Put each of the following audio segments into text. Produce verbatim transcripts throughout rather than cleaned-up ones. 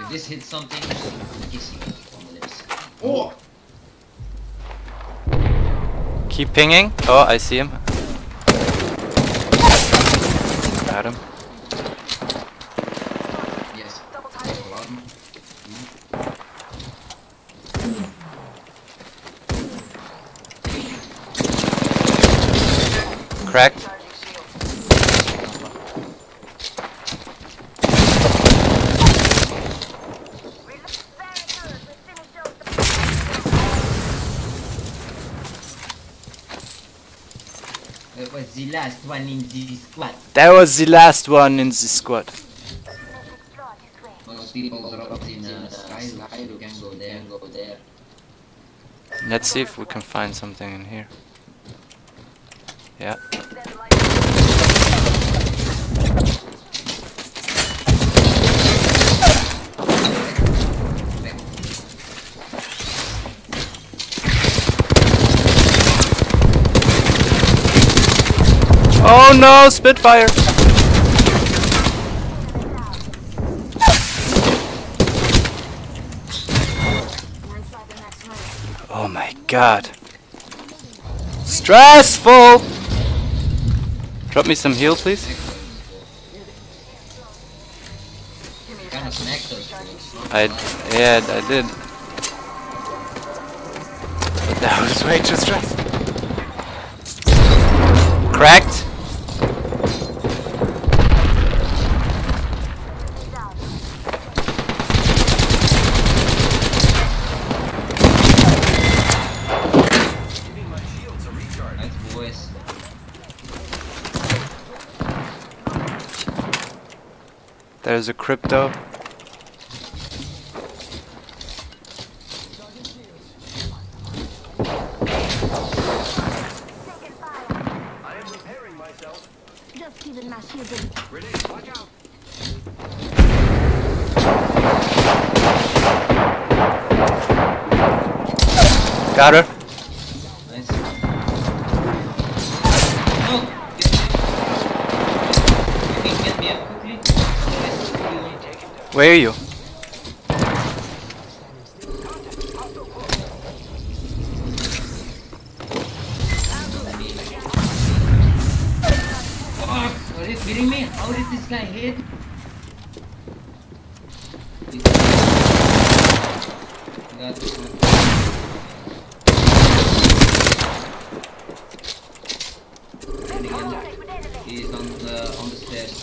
If this hits something, kissing on the lips. Oh! Keep pinging. Oh, I see him. Got him. Yes. Cracked. That was the last one in the squad. That was the last one in the squad. Most people dropped in uh, sky, so you can go there, go there. Let's see if we can find something in here. Yeah. Oh no, Spitfire! Oh my god. Stressful! Drop me some heal, please. Kind of smacked us. I, yeah, I did. But that was way too stressful. Cracked. Nice boys. There's a crypto. Just giving my shield a Grenade, watch out! Got her. Nice. Oh! Get me! Get me up quickly. Where are you? Oh, are you kidding me? How did this guy hit? Got this one. He's on the on the stairs.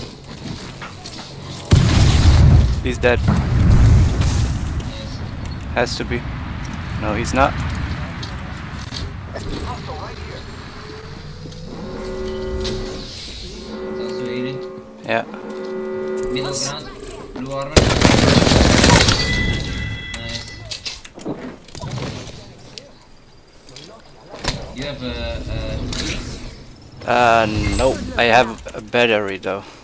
He's dead. Yes. Has to be. No, he's not. Hostile right here. It's also healing. Yeah. Middle ground. Blue armor. Nice. You have a, a Uh, no. I have a battery though.